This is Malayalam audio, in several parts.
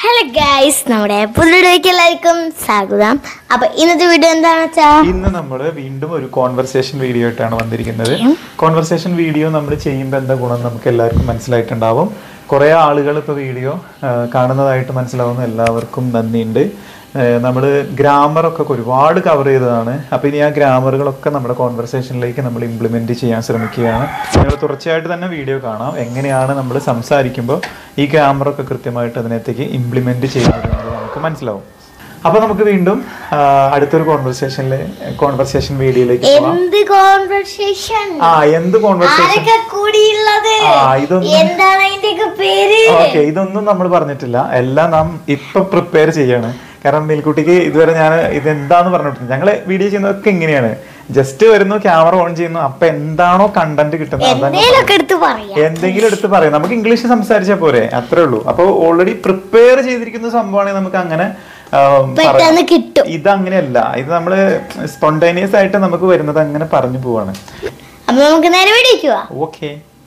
ഹലോ ഗൈസ്, നമ്മുടെ പുള്ളിയിലേക്ക് എല്ലാവർക്കും സ്വാഗതം. അപ്പൊ ഇന്നത്തെ വീഡിയോ എന്താണെന്ന് വെച്ചാൽ ഇന്ന് നമ്മൾ വീണ്ടും ഒരു കോൺവെർസേഷൻ വീഡിയോ ആയിട്ടാണ് വന്നിരിക്കുന്നത്. കോൺവെർസേഷൻ വീഡിയോ നമ്മൾ ചെയ്യുമ്പോൾ എന്താ ഗുണം നമുക്ക് എല്ലാവർക്കും മനസ്സിലായിട്ടുണ്ടാവും. കുറേ ആളുകൾ ഇപ്പോൾ വീഡിയോ കാണുന്നതായിട്ട് മനസ്സിലാവുന്ന എല്ലാവർക്കും നന്ദിയുണ്ട്. നമ്മൾ ഗ്രാമറൊക്കെ ഒരുപാട് കവർ ചെയ്തതാണ്. അപ്പോൾ ഇനി ആ ഗ്രാമറുകളൊക്കെ നമ്മുടെ കോൺവെർസേഷനിലേക്ക് നമ്മൾ ഇംപ്ലിമെൻറ്റ് ചെയ്യാൻ ശ്രമിക്കുകയാണ്. നിങ്ങൾ തുടർച്ചയായിട്ട് തന്നെ വീഡിയോ കാണാം. എങ്ങനെയാണ് നമ്മൾ സംസാരിക്കുമ്പോൾ ഈ ഗ്രാമറൊക്കെ കൃത്യമായിട്ട് അതിനകത്തേക്ക് ഇംപ്ലിമെൻറ്റ് ചെയ്യുന്നത് നമുക്ക് മനസ്സിലാവും. അപ്പോൾ നമുക്ക് വീണ്ടും അടുത്തൊരു കോൺവെർസേഷൻ വീഡിയോയിലേക്ക് പോകാം. ഇതൊന്നും നമ്മൾ പറഞ്ഞിട്ടില്ല, എല്ലാം നാം ഇപ്പൊ പ്രിപ്പയർ ചെയ്യാണ്. കാരണം മേൽക്കുട്ടിക്ക് ഇതുവരെ ഞാൻ ഇതെന്താന്ന് പറഞ്ഞിട്ടുണ്ട്. ഞങ്ങൾ വീഡിയോ ചെയ്യുന്നതൊക്കെ ഇങ്ങനെയാണ്. ജസ്റ്റ് വരുന്നു, ക്യാമറ ഓൺ ചെയ്യുന്നു, അപ്പൊ എന്താണോ കണ്ടന്റ് കിട്ടുന്നത് എന്തെങ്കിലും എടുത്ത് പറയും. നമുക്ക് ഇംഗ്ലീഷ് സംസാരിച്ചാൽ പോരെ, അത്രേ ഉള്ളൂ. അപ്പൊ ഓൾറെഡി പ്രിപ്പയർ ചെയ്തിരിക്കുന്ന സംഭവമാണെങ്കിൽ നമുക്ക് അങ്ങനെ ഇതങ്ങനെയല്ല. ഇത് നമ്മള് സ്പോണ്ടേനിയസ് ആയിട്ട് നമുക്ക് വരുന്നത് അങ്ങനെ പറഞ്ഞു പോവാണ്. ഓക്കെ,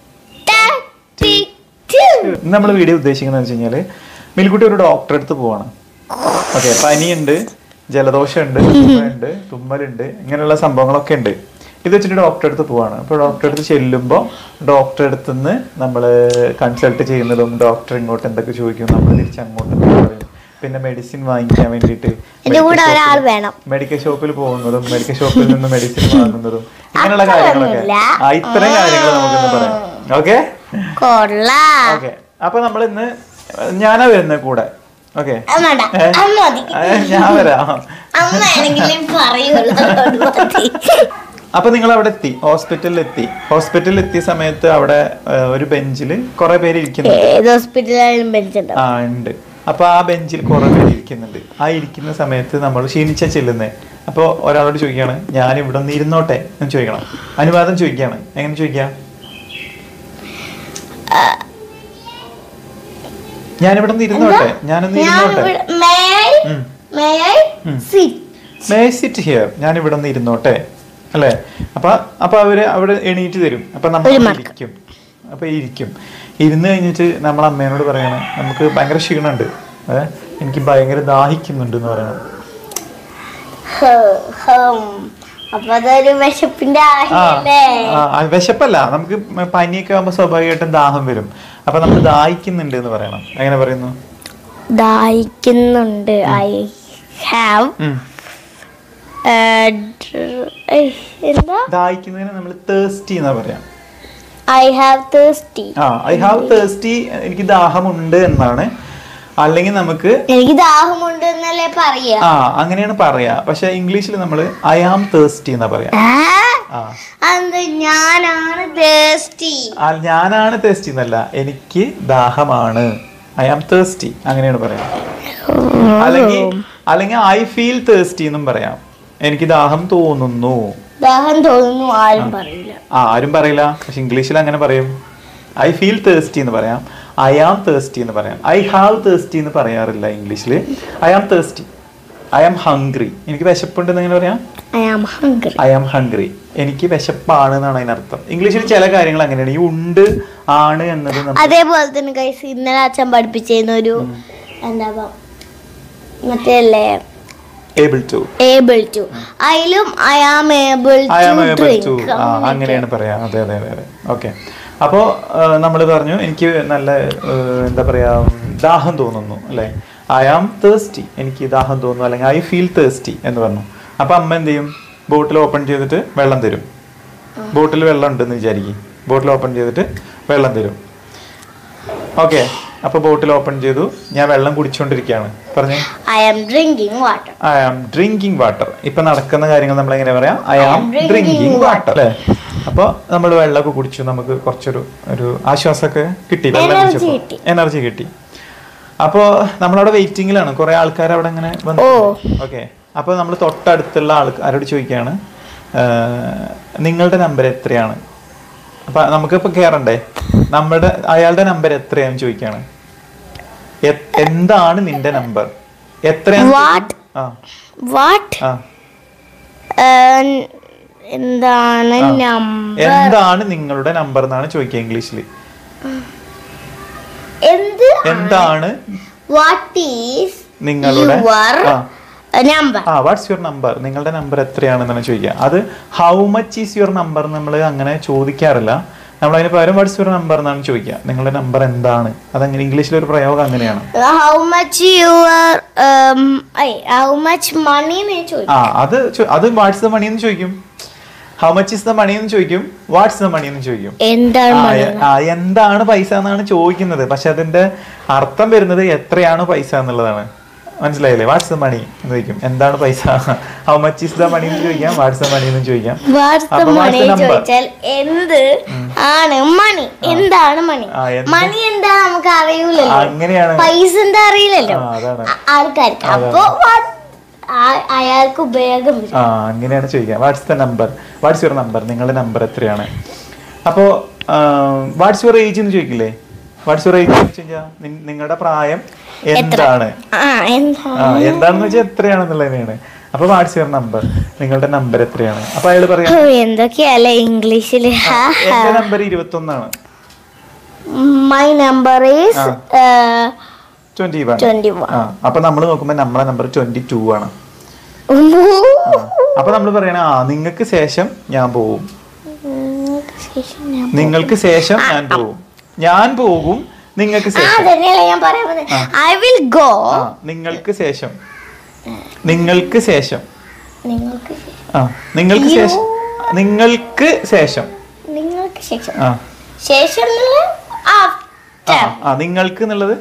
നമ്മൾ വീഡിയോ ഉദ്ദേശിക്കുന്നത് വെച്ച് കഴിഞ്ഞാല് മിൽക്കുട്ടി ഒരു ഡോക്ടറെ അടുത്ത് പോവാണ്. ഓക്കെ, പനിയുണ്ട്, ജലദോഷമുണ്ട്, ഉണ്ട്, തുമ്മലുണ്ട്, ഇങ്ങനെയുള്ള സംഭവങ്ങളൊക്കെ ഉണ്ട്. ഇത് വെച്ചിട്ട് ഡോക്ടറെ അടുത്ത് പോവാണ്. അപ്പോൾ ഡോക്ടറെ അടുത്ത് ചെല്ലുമ്പോൾ ഡോക്ടറെ അടുത്ത് നിന്ന് നമ്മൾ കൺസൾട്ട് ചെയ്യുന്നതും ഡോക്ടർ ഇങ്ങോട്ട് എന്തൊക്കെ ചോദിക്കും, നമ്മൾ തിരിച്ച് അങ്ങോട്ട് പറയും. പിന്നെ മെഡിസിൻ വാങ്ങിക്കാൻ വേണ്ടിയിട്ട് മെഡിക്കൽ ഷോപ്പിൽ പോകുന്നതും മെഡിക്കൽ ഷോപ്പിൽ നിന്ന് മെഡിസിൻ വാങ്ങുന്നതും ഇങ്ങനെയുള്ള കാര്യങ്ങളൊക്കെ, ഇത്തരം കാര്യങ്ങൾ നമുക്കിന്ന് പറയാം. Okay okay. അപ്പൊ നമ്മൾ ഇന്ന് ഞാനാ വരുന്നത് കൂടെ. ഓക്കെ, ഞാൻ വരാം. അപ്പൊ നിങ്ങൾ അവിടെ എത്തി, ഹോസ്പിറ്റലിൽ എത്തിയ സമയത്ത് അവിടെ ഒരു ബെഞ്ചില് കുറെ പേര് ഇരിക്കുന്നുണ്ട്. ഉണ്ട്. അപ്പൊ ആ ബെഞ്ചിൽ കുറെ പേര് ഇരിക്കുന്നുണ്ട്. ആ ഇരിക്കുന്ന സമയത്ത് നമ്മൾ ക്ഷീണിച്ച ചെല്ലുന്നേ. അപ്പൊ ഒരാളോട് ചോദിക്കാണ്, ഞാൻ ഇവിടെ നിന്ന് ഇരുന്നോട്ടെ എന്ന് ചോദിക്കണം. അനുവാദം ചോദിക്കാണ്. എങ്ങനെ ചോദിക്കാം? ഞാനിവിടെ നിന്ന് ഇരുന്നോട്ടെ, ഞാനൊന്ന് ഇരുന്നോട്ടെ, ഞാനിവിടെ നിന്ന് ഇരുന്നോട്ടെ അല്ലെ. അപ്പൊ അവര് അവിടെ എണീറ്റ് തരും. അപ്പൊ നമ്മൾ ഇരിക്കും. ഇരുന്ന് കഴിഞ്ഞിട്ട് നമ്മൾ അമ്മേനോട് പറയണം, നമുക്ക് ഭയങ്കര ക്ഷീണമുണ്ട്, എനിക്ക് ഭയങ്കര ദാഹിക്കുന്നുണ്ട് എന്ന് പറയണം. വിശപ്പല്ല, നമുക്ക് പനിയൊക്കെ ആകുമ്പോ സ്വാഭാവികമായിട്ടും ദാഹം വരും. അപ്പൊ നമ്മൾ ദാഹിക്കുന്നുണ്ട് എന്ന് പറയണം. എങ്ങനെ പറയുന്നു? ദാഹിക്കുന്നുണ്ട്. ഐ ഹാവ് ദാഹിക്കുന്നതിന് നമ്മൾ തേഴ്സ്റ്റി എന്നാ പറയാം. ഐ ഹാവ് തേഴ്സ്റ്റി, എനിക്ക് ദാഹമുണ്ട് എന്നാണ്. അല്ലെങ്കിൽ നമുക്ക് എനിക്ക് ദാഹമുണ്ട് എന്നല്ലേ പറയാ. അങ്ങനെയാണ് പറയാ. പക്ഷെ ഇംഗ്ലീഷിൽ നമ്മൾ ഐ ആം തേഴ്സ്റ്റി എന്നാ പറയാ. ഞാനാണ് തേഴ്സ്റ്റി എന്നല്ല, എനിക്ക് ദാഹമാണ്. ഐ ആം തേഴ്സ്റ്റി, അങ്ങനെയാണ് പറയാ. അല്ലെങ്കിൽ ഐ ഫീൽ തേഴ്സ്റ്റി എന്നും പറയാം. എനിക്ക് ദാഹം തോന്നുന്നു. ആരും പറയില്ല. പക്ഷെ ഇംഗ്ലീഷിൽ അങ്ങനെ പറയും. ഐ ഫീൽ തേഴ്സ്റ്റി എന്ന് പറയാം, ഐ ആം തേഴ്സ്റ്റി എന്ന് പറയാം. ഐ ഹാവ് തേഴ്സ്റ്റി എന്ന് പറയാറില്ല ഇംഗ്ലീഷിൽ. I am thirsty, I am hungry. എനിക്ക് വിശപ്പുണ്ടെന്ന് എങ്ങനെ പറയാം? ഐ ആം ഹംഗ്രി, എനിക്ക് വിശപ്പാണ് എന്നാണ് അതിനർത്ഥം. ഇംഗ്ലീഷിൽ ചില കാര്യങ്ങൾ അങ്ങനെയാണ്. ഈ ഉണ്ട്, ആണ് എന്നത്. അതേപോലെ തന്നെ ഗൈസ്, ഇന്നലെ അച്ഛൻ പഠിപ്പിച്ചിരുന്ന ഒരു എന്താ മറ്റേ able to അതിലും I am able to അങ്ങനെയാണ് പറയാ. അതെ. ഓക്കെ. അപ്പോൾ നമ്മൾ പറഞ്ഞു എനിക്ക് നല്ല എന്താ പറയാ ദാഹം തോന്നുന്നു അല്ലെ. ഐ ആം തേഴ്സ്റ്റി, എനിക്ക് ദാഹം തോന്നുന്നു, അല്ലെങ്കിൽ ഐ ഫീൽ തേഴ്സ്റ്റി എന്ന് പറഞ്ഞു. അപ്പൊ അമ്മ എന്ത് ചെയ്യും? ബോട്ടിൽ ഓപ്പൺ ചെയ്തിട്ട് വെള്ളം തരും. ബോട്ടിൽ വെള്ളം ഉണ്ടെന്ന് വിചാരിക്കും. ബോട്ടിൽ ഓപ്പൺ ചെയ്തിട്ട് വെള്ളം തരും. ഓക്കെ, അപ്പൊ ബോട്ടിൽ ഓപ്പൺ ചെയ്തു, ഞാൻ വെള്ളം കുടിച്ചോണ്ടിരിക്കുകയാണ്. പറഞ്ഞു ഐ ആം ഡ്രിങ്കിങ് വാട്ടർ. ഇപ്പൊ നടക്കുന്ന കാര്യങ്ങൾ നമ്മൾ എങ്ങനെ പറയാം? ഐ ആം ഡ്രിങ്കിങ് വാട്ടർ അല്ലെ. അപ്പൊ നമ്മൾ വെള്ളമൊക്കെ കുടിച്ചു, നമുക്ക് കുറച്ചൊരു ആശ്വാസമൊക്കെ കിട്ടി, വെള്ളം കുടിച്ചപ്പോൾ എനർജി കിട്ടി. അപ്പോ നമ്മളവിടെ വെയിറ്റിംഗിലാണ്, കുറെ ആൾക്കാർ അവിടെ ഇങ്ങനെ വന്നു. ഓക്കെ, അപ്പൊ നമ്മൾ തൊട്ടടുത്തുള്ള ആൾക്കാരോട് ചോദിക്കുകയാണ്, നിങ്ങളുടെ നമ്പർ എത്രയാണ്? അപ്പൊ നമുക്കിപ്പോ കേറണ്ടേ, അയാളുടെ നമ്പർ എത്രയാണെന്ന് ചോദിക്കാണ്. എന്താണ് നിന്റെ നമ്പർ? എത്രയാണ്? എന്താണ് നിങ്ങളുടെ നമ്പർ എന്നാണ് ചോദിക്കുക ഇംഗ്ലീഷിൽ. എന്താണ് വാട്ട് ഈസ് നിങ്ങളുടെ your number? What's your number, നിങ്ങളുടെ നമ്പർ എത്രയാണെന്നാണ് ചോദിക്കുക. അത് how much is your number നമ്മൾ അങ്ങനെ ചോദിക്കാറില്ല. നമ്മൾ അതിന് പകരം വാട്ട്സ് യുവർ നമ്പർ എന്നാണ് ചോദിക്കുക. നിങ്ങളുടെ നമ്പർ എന്താണ്? അതങ്ങനെ ഇംഗ്ലീഷിലൊരു പ്രയോഗം അങ്ങനെയാണ്. How much your how much money എന്ന് ചോദിക്കും. അത് വാട്ട്സ് ദ മണി എന്ന് ചോദിക്കും. How much is the money എന്ന് ചോദിക്കും. വാട്ട്സ് ദ മണി എന്ന് ചോദിക്കും. എന്താണ് പൈസ എന്നാണ് ചോദിക്കുന്നത്. പക്ഷെ അതിന്റെ അർത്ഥം വരുന്നത് എത്രയാണ് പൈസ എന്നുള്ളതാണ്. മനസ്സിലായില്ലേ? വാട്ട്സ് ദ മണി എന്ന് ചോദിക്കും. എന്താണ് പൈസ? How much is the money എന്ന് ചോദിക്കാം. വാട്ട്സ് ദ മണി എന്ന് ചോദിക്കാം. എന്ത് ആണ് മണി? എന്താണ് മണി? മണി എന്താ നമുക്ക് അറിയൂലല്ലോ. അങ്ങനെയാണ്. പൈസ എന്താ അറിയില്ലല്ലോ ആൾക്കാർക്ക്. അപ്പൊ അയാൾക്ക് ഉപയോഗം. അങ്ങനെയാണ് ചോദിക്കുക. What's the number, what's your number, നിങ്ങളുടെ നമ്പർ എത്രയാണ്? അപ്പോ വാട്ട്സ് യുവർ ഏജ് എന്ന് ചോദിക്കില്ലേ? വാട്ട്സ് യുവർ ഏജ് എന്ന് വെച്ച് കഴിഞ്ഞാൽ നിങ്ങളുടെ പ്രായം എന്താണ്? എന്താണെന്ന് വെച്ചാൽ എത്രയാണെന്നുള്ളതിനാണ്. അപ്പൊ വാട്ട്സ് യുവർ നമ്പർ, നിങ്ങളുടെ നമ്പർ എത്രയാണ്? അപ്പൊ അയാൾ പറയാം എന്തൊക്കെയല്ലേ ഇംഗ്ലീഷില്. എന്റെ നമ്പർ 21 മൈ നമ്പർ ഈസ് 21. അപ്പൊ നമ്മൾ നോക്കുമ്പോ നമ്മളെ നമ്പർ 22 ആണ്. അപ്പൊ നമ്മൾ പറയണ നിങ്ങൾക്ക് ശേഷം ഞാൻ പോവും, നിങ്ങൾക്ക് ശേഷം ഞാൻ പോകും, നിങ്ങൾക്ക് ശേഷം ഐ വിൽ ഗോ, നിങ്ങൾക്ക് ശേഷം, നിങ്ങൾക്ക് ശേഷം, നിങ്ങൾക്ക് ശേഷം, നിങ്ങൾക്ക് ശേഷം, നിങ്ങൾക്ക് ശേഷം, ശേഷം നിങ്ങൾക്ക് എന്നുള്ളത്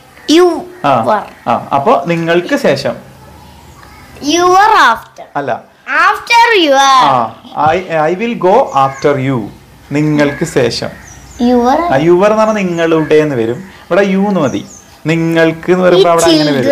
അപ്പൊ നിങ്ങൾക്ക് ശേഷം യുവർ ആഫ്റ്റർ അല്ല, after your. I will go after you, നിങ്ങൾക്ക് ശേഷം. യുവർ എന്ന് പറഞ്ഞാൽ നിങ്ങളുടെ എന്ന് വരും. ഇവിടെ യു എന്ന് മതി. നിങ്ങൾക്ക് എന്ന് പറയുമ്പോ അവിടെ അങ്ങനെ വരും.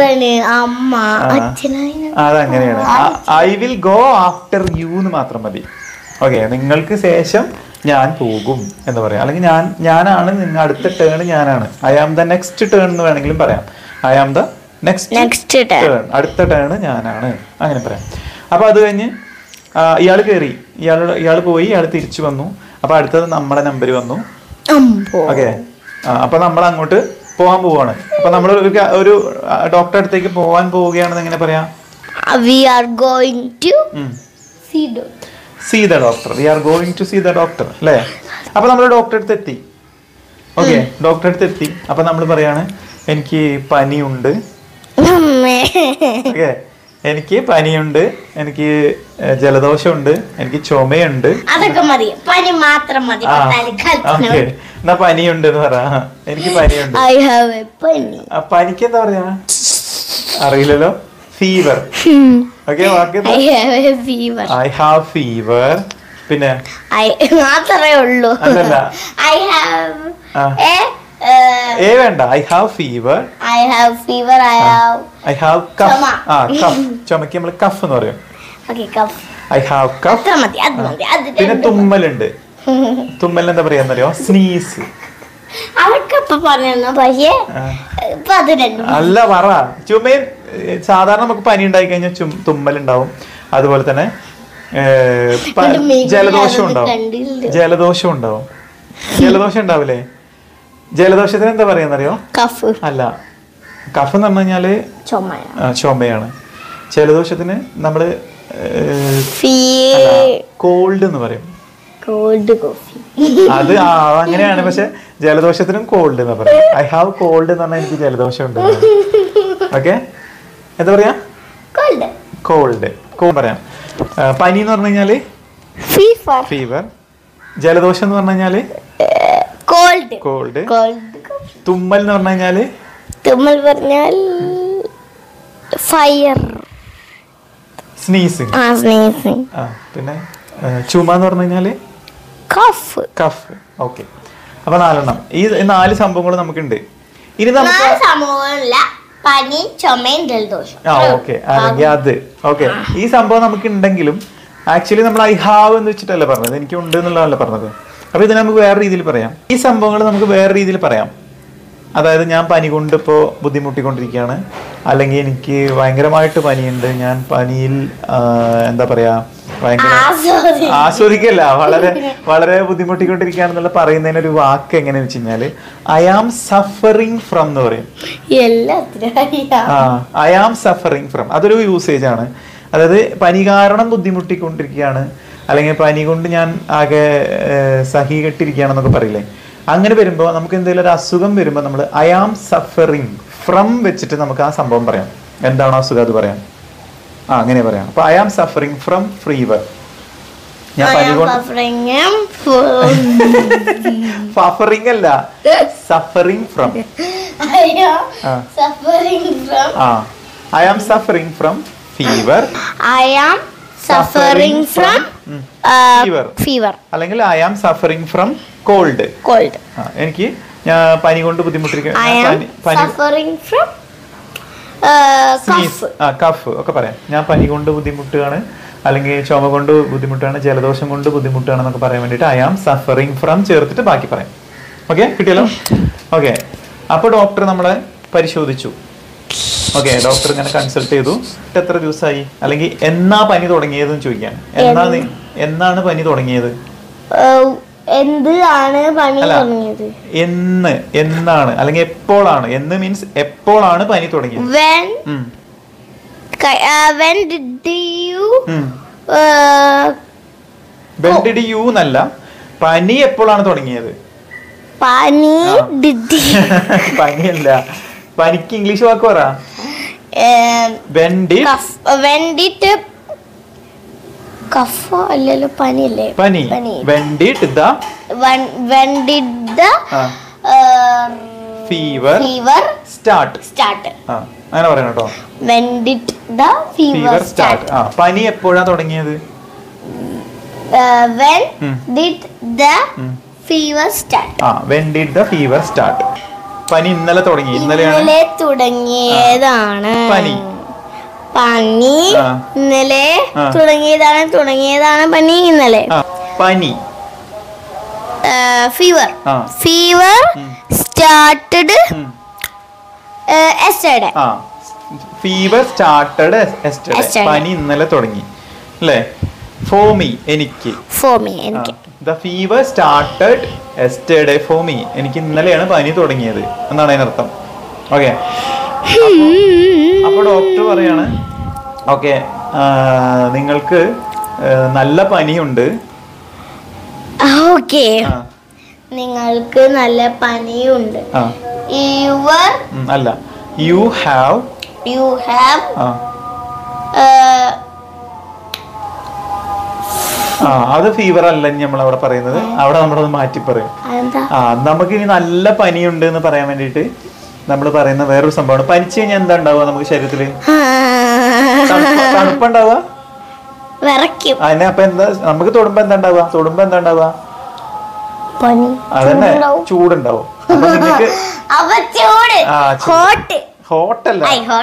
അതങ്ങനെയാണ്. I will go after you എന്ന് മാത്രം മതി. ഓക്കെ, നിങ്ങൾക്ക് ശേഷം ഞാൻ പോകും എന്ന് പറയാം. അല്ലെങ്കിൽ ഞാനാണ് അടുത്ത ടേൺ ഞാനാണ്. I am the next turn എന്ന് വേണമെങ്കിലും പറയാം. I am the next turn, അടുത്ത ടേൺ ഞാനാണ്, അങ്ങനെ പറയാം. അപ്പൊ അത് കഴിഞ്ഞ് ഇയാൾ കയറി, ഇയാൾ പോയി, ഇയാൾ തിരിച്ചു വന്നു. അപ്പൊ അടുത്തത് നമ്മുടെ നമ്പർ വന്നു. ഓക്കെ, അപ്പൊ നമ്മൾ അങ്ങോട്ട് പോകാൻ പോവാണ്. അപ്പൊ നമ്മൾ ഒരു ഡോക്ടറെ അടുത്തേക്ക് പോവാൻ പോവുകയാണെന്ന് എങ്ങനെ പറയാം? We are going to see the doctor. We are going to see the doctor. അല്ലേ? അപ്പൊ നമ്മൾ ഡോക്ടറെ അടുത്ത് എത്തി. ഓക്കെ, ഡോക്ടറെ അടുത്ത് എത്തി. അപ്പൊ നമ്മൾ പറയാണ് എനിക്ക് പനിയുണ്ട്. ഓക്കെ, എനിക്ക് പനിയുണ്ട്, എനിക്ക് ജലദോഷമുണ്ട്, എനിക്ക് ചുമയുണ്ട്. അതൊക്കെ മതി, പനി മാത്രം മതി. ഓക്കെ, എന്നാ പനിയുണ്ട് എന്ന് പറ. എനിക്ക് പനിയുണ്ട്. പനിക്ക് എന്താ പറയാ അറിയില്ലല്ലോ. Fever. Okay, I have fever. പിന്നെ മാത്രമേ ഉള്ളൂ. അല്ലല്ല, ഐ ഹാവ് വേണ്ട. I have fever, I have fever, I have cough. Cough, ചുമക്ക് നമ്മൾ കഫ് എന്ന് പറയും. I have cough. പിന്നെ തുമ്മലുണ്ട്. തുമ്മൽ എന്താ പറയാന്നറിയോ? സ്നീസ്. അല്ല, പറ. ചുമയും സാധാരണ നമുക്ക് പനി ഉണ്ടായി കഴിഞ്ഞാൽ തുമ്മലുണ്ടാവും. അതുപോലെ തന്നെ ജലദോഷം ഉണ്ടാവും. ജലദോഷം ഉണ്ടാവില്ലേ? ജലദോഷത്തിന് എന്താ പറയാന്നറിയോ? കഫ്. അല്ല, കഫ് എന്ന് പറഞ്ഞു കഴിഞ്ഞാല് ചുമയാണ്. ജലദോഷത്തിന് നമ്മള് കോൾഡ് എന്ന് പറയും. അത് അങ്ങനെയാണ്. പക്ഷെ ജലദോഷത്തിനും കോൾഡ് എന്ന് പറയും. ഐ ഹാവ് കോൾഡ് എന്ന് പറഞ്ഞാൽ എനിക്ക് ജലദോഷം ഉണ്ട്. ഓക്കെ, എന്താ പറയാ? കോൾഡ് പറയാം. പനി എന്ന് പറഞ്ഞു കഴിഞ്ഞാല് ഫീവർ. ജലദോഷം എന്ന് പറഞ്ഞു കഴിഞ്ഞാല് കോൾഡ്. തുമ്മൽ എന്ന് പറഞ്ഞു കഴിഞ്ഞാല് ഫയർ. സ്നീസിങ്. പിന്നെ ചുമ എന്ന് പറഞ്ഞു കഴിഞ്ഞാല് കഫ്. ഓക്കെ, അപ്പൊ 4 ഈ 4 സംഭവങ്ങൾ നമുക്കുണ്ട്. ഇനി നമുക്ക് പനി, ചുമയും ജലദോഷം. ഓക്കെ, അല്ലെങ്കിൽ അത്. ഓക്കെ, ഈ സംഭവം നമുക്ക് ഉണ്ടെങ്കിലും ആക്ച്വലി നമ്മൾ ഐ ഹാവ് എന്ന് വെച്ചിട്ടല്ലേ പറഞ്ഞത്, എനിക്ക് ഉണ്ട് എന്നുള്ളതല്ല പറഞ്ഞത്. അപ്പൊ ഇതിനെ നമുക്ക് വേറെ രീതിയിൽ പറയാം. ഈ സംഭവങ്ങൾ നമുക്ക് വേറെ രീതിയിൽ പറയാം. അതായത് ഞാൻ പനി കൊണ്ട് ഇപ്പോൾ ബുദ്ധിമുട്ടിക്കൊണ്ടിരിക്കുകയാണ്, അല്ലെങ്കിൽ എനിക്ക് ഭയങ്കരമായിട്ട് പനിയുണ്ട്, ഞാൻ പനിയിൽ എന്താ പറയാ ഭയങ്കര ആസ്വദിക്കല്ല, വളരെ വളരെ ബുദ്ധിമുട്ടിക്കൊണ്ടിരിക്കുകയാണെന്നുള്ള പറയുന്നതിന് ഒരു വാക്ക് എങ്ങനെയാന്ന് വെച്ച് കഴിഞ്ഞാല് ഐ ആം സഫറിങ് ഫ്രം എന്ന് പറയും. ഐ ആം സഫറിങ് ഫ്രം, അതൊരു യൂസേജ് ആണ്. അതായത് പനി കാരണം ബുദ്ധിമുട്ടിക്കൊണ്ടിരിക്കുകയാണ്, അല്ലെങ്കിൽ പനി കൊണ്ട് ഞാൻ ആകെ സഹികെട്ടിരിക്കുകയാണെന്നൊക്കെ പറയില്ലേ. അങ്ങനെ വരുമ്പോൾ നമുക്ക് എന്തെങ്കിലും ഒരു അസുഖം വരുമ്പോൾ നമ്മൾ ഐ ആം സഫറിങ് ഫ്രം വെച്ചിട്ട് നമുക്ക് ആ സംഭവം പറയാം. എന്താണോ അസുഖം അത് പറയാം. അങ്ങനെ പറയാം. അപ്പൊ I am suffering from fever. ഞാൻ പനി കൊണ്ട് സഫറിങ് അല്ല, suffering from. I am suffering from fever. I am suffering from fever, അല്ലെങ്കിൽ I am suffering from cold. എനിക്ക് ഞാൻ പനി കൊണ്ട് ബുദ്ധിമുട്ടിരിക്കുന്നു, കഫ് ഒക്കെ പറയാം. ഞാൻ പനി കൊണ്ട് ബുദ്ധിമുട്ടുകയാണ്, അല്ലെങ്കിൽ ചുമ കൊണ്ട് ബുദ്ധിമുട്ടാണ്, ജലദോഷം കൊണ്ട് ബുദ്ധിമുട്ടാണെന്നൊക്കെ പറയാൻ വേണ്ടിയിട്ട് ഐ ആം സഫറിങ് ഫ്രം ചേർത്തിട്ട് ബാക്കി പറയാം. ഓക്കെ, കിട്ടിയല്ലോ? ഓക്കെ, അപ്പൊ ഡോക്ടർ നമ്മളെ പരിശോധിച്ചു. ഓക്കെ, ഡോക്ടർ ഇങ്ങനെ കൺസൾട്ട് ചെയ്തു. എത്ര ദിവസമായി, അല്ലെങ്കിൽ എന്നാ പനി തുടങ്ങിയതെന്ന് ചോദിക്കാൻ. എന്നാണ് പനി തുടങ്ങിയത്? എന്നാണ് അല്ലെങ്കിൽ എപ്പോഴാണ്? എന്ന് മീൻസ് എപ്പോഴാണ് പനി തുടങ്ങിയത്? എന്നല്ല, പനി എപ്പോഴാണ് തുടങ്ങിയത്? പനിയല്ല, പനിക്ക് ഇംഗ്ലീഷ് വാക്ക് പറ. അല്ലല്ലോ, പനിയല്ലേ? പനി. Fever start. അങ്ങനെ പറയണം കേട്ടോ. Fever start. പനി എപ്പോഴാ തുടങ്ങിയത്? When did the fever start? പനി ഇന്നലെ തുടങ്ങി. ഇന്നലെ തുടങ്ങിയതാണ് പനി. ഇന്നലെ തുടങ്ങിയതാണ് പനി. ഇന്നലെ പനി. Fever started yesterday. Fever started yesterday. പനി ഇന്നലെ തുടങ്ങി അല്ലേ? For me, എനിക്ക്. The fever started yesterday for me. എനിക്ക് ഇന്നലെയാണ് പനി തുടങ്ങിയത് എന്നാണ് അതിനർത്ഥം. ഓക്കെ, അപ്പൊ ഡോക്ടർ പറയാണ് ഓക്കെ നിങ്ങൾക്ക് നല്ല പനിയുണ്ട്. ഓക്കെ, നിങ്ങൾക്ക് നല്ല പനിയുണ്ട്. അല്ല, you have അത് ഫീവർ അല്ല നമ്മൾ അവിടെ പറയുന്നത്. അവിടെ നമ്മളത് മാറ്റി പറയും. നമുക്ക് ഇനി നല്ല പനിയുണ്ട് എന്ന് പറയാൻ വേണ്ടിട്ട് നമ്മൾ പറയുന്ന വേറൊരു സംഭവമാണ്. പനിച്ചു കഴിഞ്ഞാൽ എന്താ ഉണ്ടാവുക നമുക്ക് ശരീരത്തില്? തണുപ്പുണ്ടാവുക. അതിനെ അപ്പൊ എന്താ നമുക്ക് തൊടുമ്പോ എന്താ ഉണ്ടാവുക? അതന്നെ, ചൂടുണ്ടാവും. അപ്പൊ നിങ്ങൾക്ക് ഹോട്ടല്ല,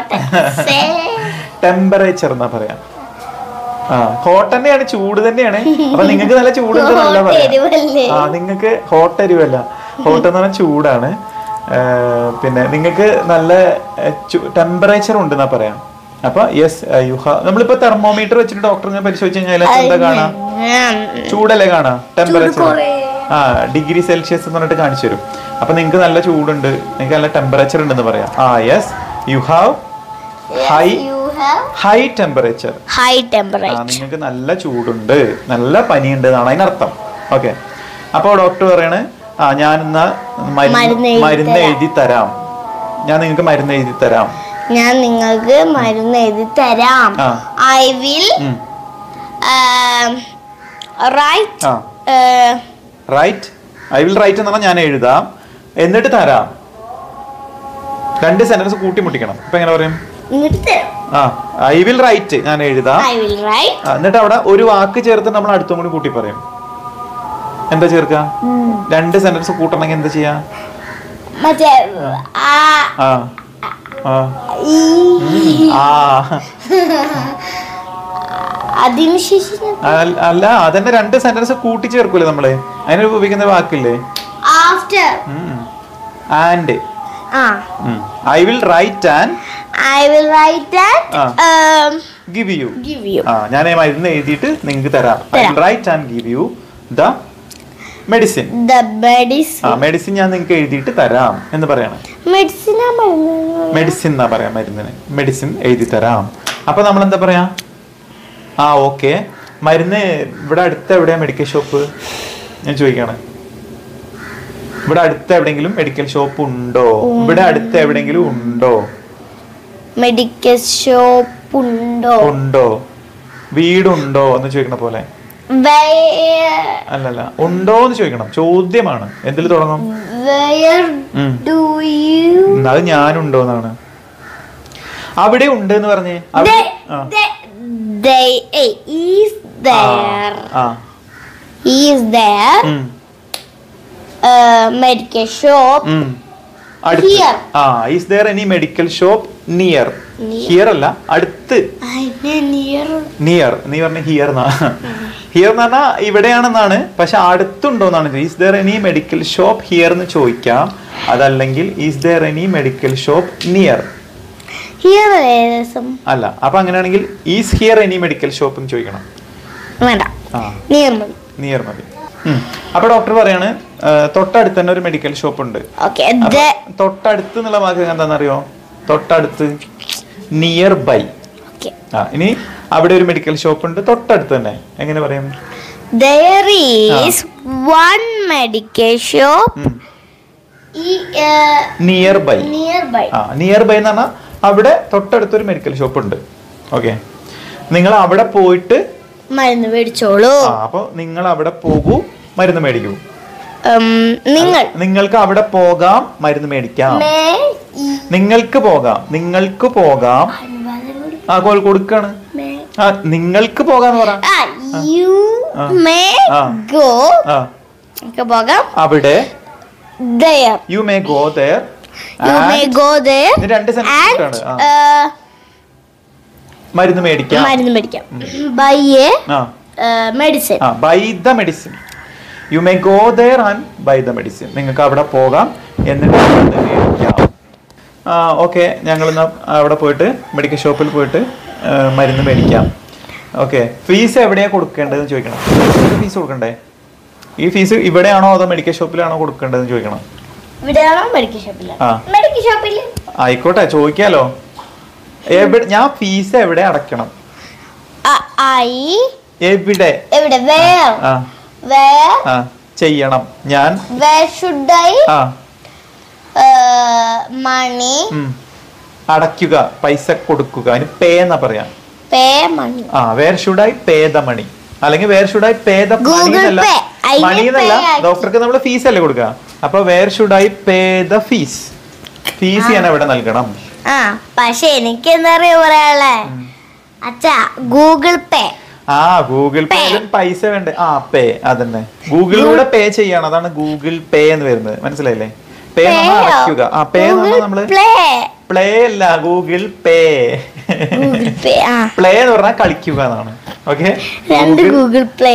ടെമ്പറേച്ചർ എന്നാ പറയാ. ഹോട്ട് തന്നെയാണ്, ചൂട് തന്നെയാണ്. അപ്പൊ നിങ്ങൾക്ക് നല്ല ചൂടുണ്ട് നല്ല പറയാം. നിങ്ങൾക്ക് ഹോട്ട് എരിവല്ല, ഹോട്ട് എന്ന് പറഞ്ഞാൽ ചൂടാണ്. പിന്നെ നിങ്ങൾക്ക് നല്ല ടെമ്പറേച്ചർ ഉണ്ടെന്നാ പറയാം. അപ്പൊ യെസ് യു ഹാവ്. നമ്മളിപ്പോ തെർമോമീറ്റർ വെച്ചിട്ട് ഡോക്ടറിനെ പരിശോധിച്ച് കഴിഞ്ഞാൽ എന്താ കാണാ? ചൂടല്ലേ കാണാ? ടെമ്പറേച്ചർ ഡിഗ്രി സെൽഷ്യസ് എന്ന് പറഞ്ഞിട്ട് കാണിച്ചു തരും. അപ്പൊ നിങ്ങൾക്ക് നല്ല ചൂടുണ്ട്, നിങ്ങൾക്ക് നല്ല ടെമ്പറേച്ചർ ഉണ്ടെന്ന് പറയാം. Yes you have high temperature. നിങ്ങൾക്ക് നല്ല ചൂടുണ്ട്, നല്ല പനിയുണ്ട് എന്നാണ് അതിനർത്ഥം. ഓക്കെ, അപ്പൊ ഡോക്ടർ പറയാണ് ഞാൻ എന്നാ മരുന്ന് എഴുതി തരാം. ഞാൻ നിങ്ങൾക്ക് മരുന്ന് എഴുതി തരാം. ഐ വിൽ റൈറ്റ് എന്ന് പറഞ്ഞാൽ ഞാൻ എഴുതാം, എന്നിട്ട് തരാം. രണ്ട് സെന്റൻസ് കൂട്ടിമുട്ടിക്കണം. ഇപ്പൊ എങ്ങനെ പറയും? ഐ വിൽ റൈറ്റ്, ഞാൻ എഴുതാം. എന്നിട്ട് അവിടെ ഒരു വാക്ക് ചേർത്ത് നമ്മൾ അടുത്തും കൂടി കൂട്ടി പറയും. എന്താ ചേർക്ക? രണ്ട് സെന്റൻസ് കൂട്ടണമെങ്കിൽ എന്താ ചെയ്യാ? അല്ല, അതന്നെ രണ്ട് സെന്റൻസ് കൂട്ടി ചേർക്കൂലേ നമ്മള്? അതിന് ഉപയോഗിക്കുന്ന വാക്കില്ലേ? And. I will write and give you. Give you. ഞാൻ ഈ മരുന്ന് എഴുതിയിട്ട് നിങ്ങൾക്ക് തരാം. I will write and give you the medicine. The medicine. Medicine ഞാൻ നിങ്ങൾക്ക് എഴുതിയിട്ട് തരാം എന്ന് പറയാണ്. മെഡിസിൻ എന്നാ പറയാ മരുന്നിന്. മെഡിസിൻ എഴുതി തരാം. അപ്പൊ നമ്മൾ എന്താ പറയാ? ഓക്കെ. മരുന്ന് ഇവിടെ അടുത്ത് എവിടെയാ മെഡിക്കൽ ഷോപ്പ്? ഞാൻ ചോദിക്കാണ്. ഇവിടെ അടുത്ത് എവിടെയെങ്കിലും മെഡിക്കൽ ഷോപ്പ് ഉണ്ടോ? ഇവിടെ അടുത്ത് എവിടെയെങ്കിലും ഉണ്ടോ? മെഡിക്കൽ ഷോപ്പ് ഉണ്ടോ? വീടുണ്ടോ എന്ന് ചോദിക്കണ പോലെ. അല്ലല്ല, ഉണ്ടോ എന്ന് ചോദിക്കണം. ചോദ്യമാണ്. എന്തിൽ തുടങ്ങും? അത് ഞാനുണ്ടോ എന്നാണ്. അവിടെ ഉണ്ട് എന്ന് പറഞ്ഞേ. Medical shop. Is there any medical shop near? Here അല്ല, അടുത്ത്. Near. നീ പറഞ്ഞ ഹിയർ എന്നാ. ഹിയർ എന്ന് പറഞ്ഞാൽ ഇവിടെയാണെന്നാണ്, പക്ഷെ അടുത്തുണ്ടോ എന്നാണ്. Is there any medical shop here എന്ന് ചോദിക്കാം. അതല്ലെങ്കിൽ is there any medical shop near? അല്ല, അപ്പൊ അങ്ങനെയാണെങ്കിൽ is here any medical shop എന്ന് ചോദിക്കണം. നിയർ മതി. അപ്പൊ ഡോക്ടർ പറയാണ് തൊട്ടടുത്ത് തന്നെ ഒരു മെഡിക്കൽ ഷോപ്പ് ഉണ്ട്. തൊട്ടടുത്ത് എന്നുള്ള വാക്ക് എന്താണെന്നറിയോ? തൊട്ടടുത്ത്, നിയർ ബൈ. ഇനി അവിടെ ഒരു മെഡിക്കൽ ഷോപ്പ് ഉണ്ട് തൊട്ടടുത്ത് തന്നെ. എങ്ങനെ പറയും? There is one medical shop nearby. Nearby എന്ന് പറഞ്ഞാൽ അവിടെ തൊട്ടടുത്തൊരു മെഡിക്കൽ ഷോപ്പ് ഉണ്ട്. ഓക്കെ, നിങ്ങൾ അവിടെ പോയിട്ട് മരുന്ന് മേടിച്ചോളൂ. അപ്പൊ നിങ്ങൾ അവിടെ പോകൂ, മരുന്ന് മേടിക്കൂ. നിങ്ങൾക്ക് അവിടെ പോകാം, മരുന്ന് മേടിക്കാം. നിങ്ങൾക്ക് പോകാം. കൊടുക്കാണ്. നിങ്ങൾക്ക് പോകാന്ന് പറ. അവിടെ യു മേ ഗോ there. രണ്ട് സെന്റൻസ് ആണ്. മരുന്ന് മേടിക്കാം. Buy medicine. Buy the medicine. You may go there and buy the medicine. നിങ്ങൾക്ക് അവിടെ പോകാം, എന്നിട്ട് മരുന്ന് മേടിക്കാം. ഓക്കെ, ഞങ്ങൾ അവിടെ പോയിട്ട് മെഡിക്കൽ ഷോപ്പിൽ പോയിട്ട് മരുന്ന് മേടിക്കാം. ഓക്കെ, ഫീസ് എവിടെയാ കൊടുക്കേണ്ടതെന്ന് ചോദിക്കണം. ഫീസ് കൊടുക്കണ്ടേ? ഈ ഫീസ് ഇവിടെയാണോ അതോ മെഡിക്കൽ ഷോപ്പിലാണോ കൊടുക്കേണ്ടതെന്ന് ചോദിക്കണം. ആയിക്കോട്ടെ, ചോദിക്കാലോ. ഞാൻ ഫീസ് എവിടെ അടയ്ക്കണം? എവിടെ ചെയ്യണം ഞാൻ? മണി അടയ്ക്കുക, പൈസ കൊടുക്കുക. അതിന് പേ എന്നാ പറയാ. Where should I pay the money, അല്ലെങ്കിൽ where should I pay the money എന്നല്ല. മണി എന്നല്ല, ഡോക്ടർക്ക് നമ്മൾ ഫീസ് അല്ലേ കൊടുക്കുക. അപ്പൊ where should I pay the fees. Fees ഞാൻ എവിടെ നൽകണം? പക്ഷെ എനിക്ക് എന്താ പറയാ, അച്ഛാ ഗൂഗിൾ പേ. ഗൂഗിൾ പേ പൈസ വേണ്ടേ? പേ, അതന്നെ. ഗൂഗിളിലൂടെ പേ ചെയ്യണം, അതാണ് ഗൂഗിൾ പേ എന്ന് വരുന്നത്. മനസ്സിലായില്ലേ? പേ അടയ്ക്കുക. പേ നമ്മള് പ്ലേ അല്ല, ഗൂഗിൾ പേ. പ്ലേ എന്ന് പറഞ്ഞാൽ കളിക്കുക എന്നാണ്. ഓക്കെ, രണ്ട് ഗൂഗിൾ പ്ലേ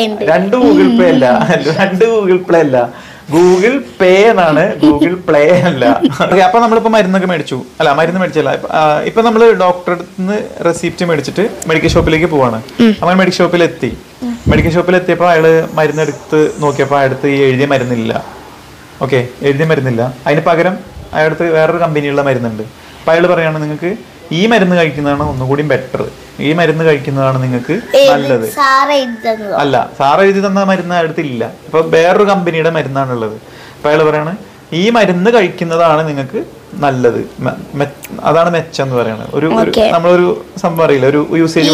അല്ല, ഗൂഗിൾ പേ എന്നാണ്, ഗൂഗിൾ പ്ലേ അല്ല. അപ്പൊ നമ്മളിപ്പോ മരുന്നൊക്കെ മേടിച്ചു. അല്ല, മരുന്ന് മേടിച്ചല്ല, ഇപ്പൊ നമ്മള് ഡോക്ടറെ അടുത്ത് റെസിപ്റ്റ് മേടിച്ചിട്ട് മെഡിക്കൽ ഷോപ്പിലേക്ക് പോവാണ്. അങ്ങനെ മെഡിക്കൽ ഷോപ്പിൽ എത്തിയപ്പോ അയാള് മരുന്നെടുത്ത് നോക്കിയപ്പോ അയാളടുത്ത് ഈ എഴുതിയ മരുന്നില്ല. ഓക്കെ, എഴുതിയ മരുന്നില്ല. അതിന് പകരം അയാളടുത്ത് വേറൊരു കമ്പനിയുള്ള മരുന്നുണ്ട്. അപ്പൊ അയാൾ പറയാണ്, നിങ്ങൾക്ക് ഈ മരുന്ന് കഴിക്കുന്നതാണ് ഒന്നുകൂടി ബെറ്റർ, ഈ മരുന്ന് കഴിക്കുന്നതാണ് നിങ്ങൾക്ക് നല്ലത്. അല്ല, സാറ് എഴുതി തന്ന മരുന്ന് അടുത്തില്ല, ഇപ്പൊ വേറൊരു കമ്പനിയുടെ മരുന്നാണുള്ളത്. അപ്പൊ അയാൾ പറയാണ്, ഈ മരുന്ന് കഴിക്കുന്നതാണ് നിങ്ങൾക്ക് നല്ലത്, അതാണ് മെച്ചം എന്ന് പറയുന്നത്. ഒരു നമ്മളൊരു സംഭവം അറിയില്ല, ഒരു യൂസേജ്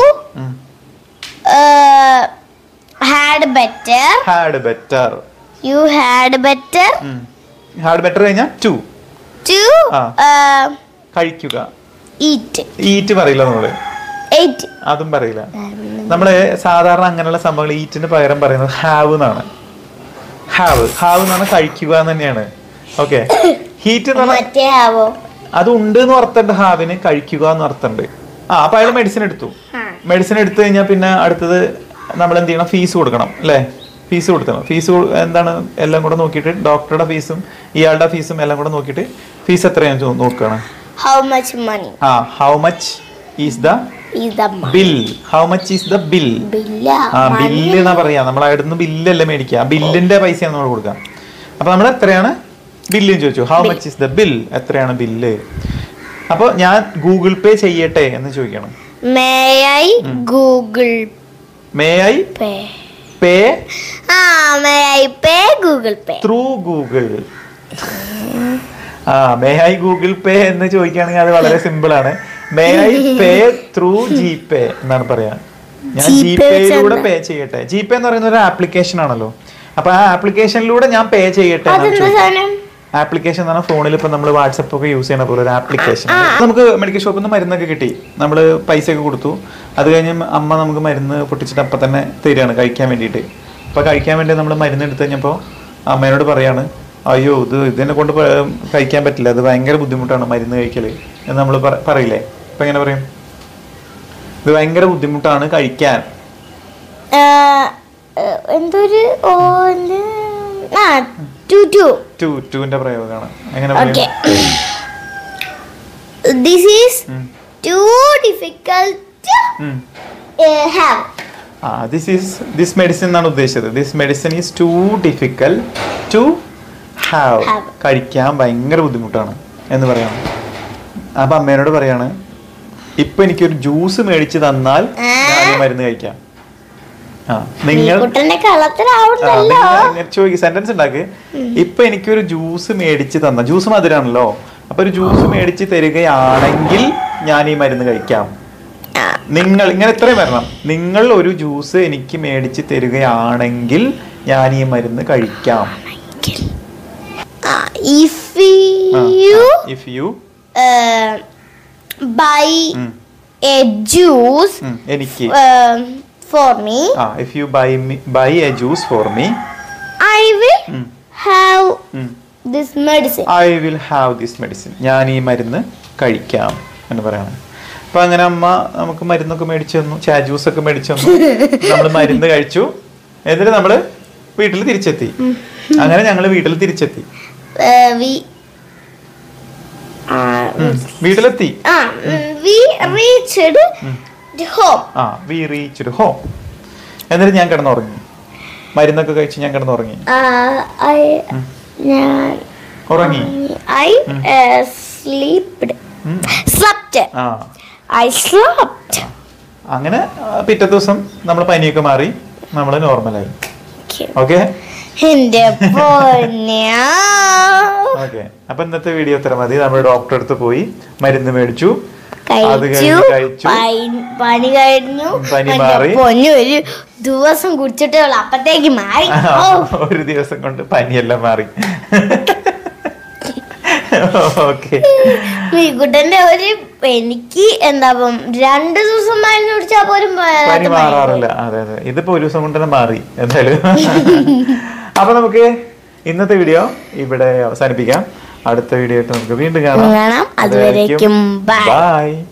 കഴിഞ്ഞാൽ കഴിക്കുക. ഈറ്റ് പറയില്ല നമ്മള്, അതും പറയില്ല നമ്മള്. സാധാരണ അങ്ങനെയുള്ള സംഭവങ്ങൾ ഈറ്റിന് പകരം പറയുന്നത് ഹാവ് എന്നാണ്. ഹാവ് എന്ന് പറഞ്ഞാൽ കഴിക്കുക എന്ന് തന്നെയാണ്. ഓക്കെ, ഹീറ്റ് എന്ന് പറഞ്ഞാൽ അത് ഉണ്ട് എന്ന് അർത്ഥമുണ്ട്, ഹാവിന് കഴിക്കുക എന്ന് അർത്ഥമുണ്ട്. അപ്പൊ അയാൾ മെഡിസിൻ എടുത്തു കഴിഞ്ഞാൽ പിന്നെ അടുത്തത് നമ്മൾ എന്ത് ചെയ്യണം? ഫീസ് കൊടുക്കണം അല്ലേ? ഫീസ് കൊടുക്കണം. ഫീസ് എന്താണ് എല്ലാം കൂടെ നോക്കിയിട്ട്, ഡോക്ടറുടെ ഫീസും ഇയാളുടെ ഫീസും എല്ലാം കൂടെ നോക്കിയിട്ട് ഫീസ് എത്രയാണെന്ന് നോക്കുകയാണ്. How much money? How much is the is the money? Bill. How much is the bill? Bill. ആ ബില്ല് എന്നാ പറയാ. നമ്മൾ അവിടുന്ന് ബില്ലല്ലേ മേടിക്കുക. ആ ബില്ലിന്റെ പൈസയാണ് നമ്മൾ കൊടുക്കുക. അപ്പൊ നമ്മൾ എത്രയാണ് ബില്ല് ചോദിച്ചു. How much is the bill? എത്രയാണ് ബില്ല്? അപ്പൊ ഞാൻ ഗൂഗിൾ പേ ചെയ്യട്ടെ എന്ന് ചോദിക്കണം. May I Google may I Pay? Pay May I pay Google Pay? Through Google. May I Google Pay എന്ന് ചോദിക്കുകയാണെങ്കിൽ അത് വളരെ സിമ്പിൾ ആണ്. May I pay through G Pay എന്നാണ് പറയാ. ഞാൻ ജി പേയിലൂടെ പേ ചെയ്യട്ടെ. ജി പേ എന്ന് പറയുന്ന ഒരു ആപ്ലിക്കേഷൻ ആണല്ലോ. അപ്പൊ ആ ആപ്ലിക്കേഷനിലൂടെ ഞാൻ പേ ചെയ്യട്ടെ. ആപ്ലിക്കേഷൻ എന്ന് പറഞ്ഞാൽ ഫോണിൽ ഇപ്പൊ നമ്മൾ വാട്സപ്പ് ഒക്കെ യൂസ് ചെയ്യുന്ന പോലെ ഒരു ആപ്ലിക്കേഷൻ. നമുക്ക് മെഡിക്കൽ ഷോപ്പിൽ നിന്ന് മരുന്നൊക്കെ കിട്ടി. നമ്മൾ പൈസ ഒക്കെ കൊടുത്തു. അത് കഴിഞ്ഞ് അമ്മ നമുക്ക് മരുന്ന് പൊട്ടിച്ചിട്ട് അപ്പം തന്നെ തരികയാണ് കഴിക്കാൻ വേണ്ടിയിട്ട്. അപ്പൊ കഴിക്കാൻ വേണ്ടി നമ്മൾ മരുന്ന് എടുത്തു കഴിഞ്ഞപ്പോൾ അമ്മേനോട് പറയാണ്, അയ്യോ ഇതിനെ കൊണ്ട് കഴിക്കാൻ പറ്റില്ല, അത് ഭയങ്കര ബുദ്ധിമുട്ടാണ് മരുന്ന് കഴിക്കല് എന്ന് നമ്മൾ പറയില്ലേ? അപ്പൊ എങ്ങനെ പറയും? ഇത് ഭയങ്കര ബുദ്ധിമുട്ടാണ് കഴിക്കാൻ. എന്തൊരു ന്റെ പ്രയോഗമാണ്. എങ്ങനെ പറയും? This is too difficult to have. This medicine എന്നാണ് ഉദ്ദേശിച്ചത്. This medicine is too difficult to have. കഴിക്കാൻ ഭയങ്കര ബുദ്ധിമുട്ടാണ് എന്ന് പറയണം. അപ്പൊ അമ്മേനോട് പറയാണ്, ഇപ്പൊ എനിക്കൊരു ജ്യൂസ് മേടിച്ച് തന്നാൽ ഞാൻ ഈ മരുന്ന് കഴിക്കാം. നിങ്ങൾ സെന്റൻസ് ഉണ്ടാക്ക്. ഇപ്പൊ എനിക്കൊരു ജ്യൂസ് മേടിച്ച് തന്ന, ജ്യൂസ് മധുരാണല്ലോ, അപ്പൊ ഒരു ജ്യൂസ് മേടിച്ച് തരികയാണെങ്കിൽ ഞാൻ ഈ മരുന്ന് കഴിക്കാം. നിങ്ങൾ ഇങ്ങനെ ഇത്രയും വരണം. നിങ്ങൾ ഒരു ജ്യൂസ് എനിക്ക് മേടിച്ച് തരികയാണെങ്കിൽ ഞാൻ ഈ മരുന്ന് കഴിക്കാം. If you buy a juice എനിക്ക് for me, if you buy a juice for me, I will have this medicine. I will have this medicine. ഞാൻ ഈ മരുന്ന് കഴിക്കാം എന്ന് പറയണം. അപ്പൊ അങ്ങനെ അമ്മ നമുക്ക് മരുന്നൊക്കെ മേടിച്ചു തന്നു, ജ്യൂസ് ഒക്കെ മേടിച്ചു തന്നു. നമ്മൾ മരുന്ന് കഴിച്ചു. എന്നിട്ട് നമ്മള് വീട്ടിൽ തിരിച്ചെത്തി. അങ്ങനെ ഞങ്ങള് വീട്ടിൽ തിരിച്ചെത്തി. വീട്ടിലെത്തി. We reached home. We reached home. എന്നിട്ട് ഞാൻ കിടന്നുറങ്ങി. മരുന്നൊക്കെ കഴിച്ച് ഞാൻ കിടന്നുറങ്ങി. ഉറങ്ങി. അങ്ങനെ പിറ്റേ ദിവസം നമ്മൾ പനിയൊക്കെ മാറി, നമ്മള് നോർമലായി. ഓക്കെ. ഓക്കെ. അപ്പൊ ഇന്നത്തെ വീഡിയോ ഇത്ര മതി. നമ്മൾ ഡോക്ടറെ അടുത്ത് പോയി മരുന്ന് മേടിച്ചു, അത് കഴിച്ചു, പനി കഴിഞ്ഞു, പനി മാറി. ഒരു ദിവസം കുടിച്ചിട്ടേ ഉള്ളു, അപ്പത്തേക്ക് മാറി. ഒരു ദിവസം കൊണ്ട് പനിയെല്ലാം മാറി. ഓക്കെ. മീക്കുട്ടന്റെ എനിക്ക് 2 ദിവസം മരുന്ന് കുടിച്ചാൽ പോലും പനി മാറാറില്ല. അതെ അതെ, ഇതിപ്പോ ഒരു ദിവസം കൊണ്ട് തന്നെ മാറി എന്തായാലും. അപ്പൊ നമുക്ക് ഇന്നത്തെ വീഡിയോ ഇവിടെ അവസാനിപ്പിക്കാം. അടുത്ത വീഡിയോ ആയിട്ട് നമുക്ക് വീണ്ടും കാണാം. അതുവരേക്കും ബൈ.